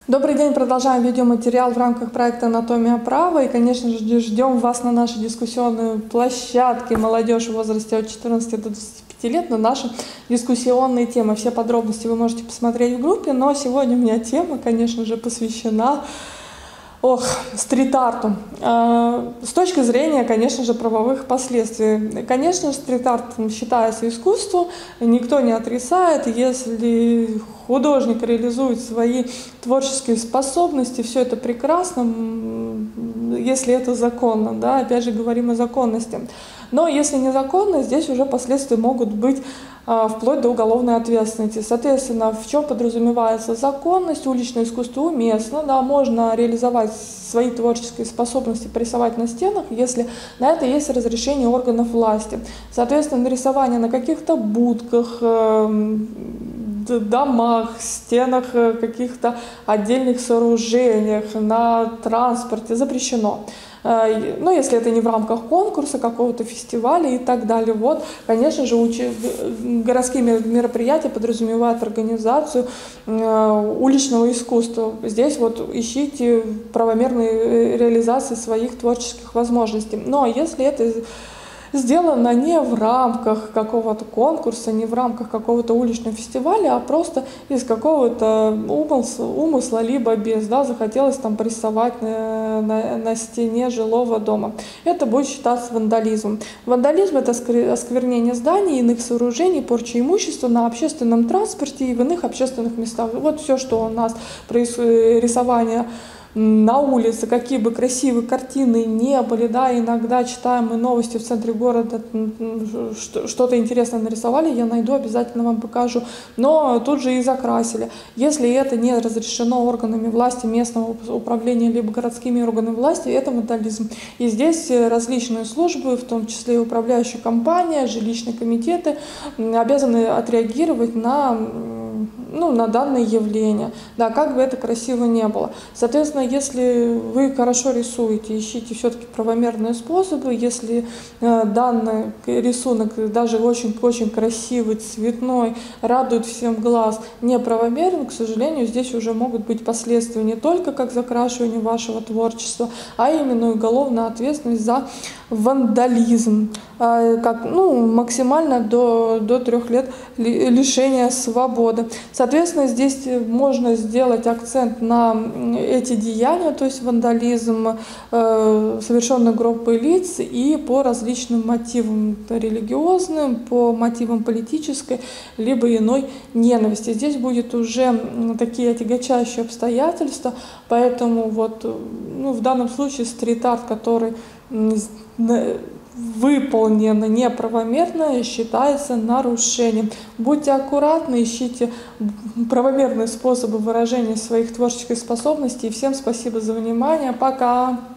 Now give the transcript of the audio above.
Добрый день, продолжаем видеоматериал в рамках проекта «Анатомия права». И, конечно же, ждем вас на нашей дискуссионной площадке «Молодежь в возрасте от 14 до 25 лет» на наши дискуссионные темы. Все подробности вы можете посмотреть в группе, но сегодня у меня тема, конечно же, посвящена стрит-арту. С точки зрения, конечно же, правовых последствий. Конечно же, стрит-арт считается искусством, никто не отрицает. Если художник реализует свои творческие способности, все это прекрасно, если это законно, да, опять же говорим о законности. Но если незаконно, здесь уже последствия могут быть вплоть до уголовной ответственности. Соответственно, в чем подразумевается законность? Уличное искусство уместно, да, можно реализовать свои творческие способности, порисовать на стенах, если на это есть разрешение органов власти. Соответственно, нарисование на каких-то будках, домах, стенах, каких-то отдельных сооружениях, на транспорте запрещено. Но если это не в рамках конкурса, какого-то фестиваля и так далее. Вот, конечно же, городские мероприятия подразумевают организацию уличного искусства. Здесь вот ищите правомерной реализации своих творческих возможностей. Но если это сделано не в рамках какого-то конкурса, не в рамках какого-то уличного фестиваля, а просто из какого-то умысла, либо без, да, захотелось там порисовать на стене жилого дома. Это будет считаться вандализмом. Вандализм — это осквернение зданий, иных сооружений, порча имущества на общественном транспорте и в иных общественных местах. Вот все, что у нас происходит, рисование на улице, какие бы красивые картины не были, да, иногда читаем мы новости в центре города, что-то интересное нарисовали, я найду, обязательно вам покажу, но тут же и закрасили. Если это не разрешено органами власти, местного управления, либо городскими органами власти, это вандализм. И здесь различные службы, в том числе и управляющая компания, жилищные комитеты, обязаны отреагировать на данное явление, да, как бы это красиво не было. Соответственно, если вы хорошо рисуете, ищите все-таки правомерные способы. Если данный рисунок, даже очень красивый, цветной, радует всем глаз, неправомерен, к сожалению, здесь уже могут быть последствия не только как закрашивание вашего творчества, а именно уголовная ответственность за вандализм, максимально до 3 лет лишения свободы. Соответственно, здесь можно сделать акцент на эти деяния, то есть вандализм, совершенный группой лиц, и по различным мотивам религиозным, по мотивам политической, либо иной ненависти. Здесь будет уже такие отягчающие обстоятельства, поэтому в данном случае стрит-арт, который выполнено неправомерно, считается нарушением. Будьте аккуратны, ищите правомерные способы выражения своих творческих способностей. Всем спасибо за внимание. Пока!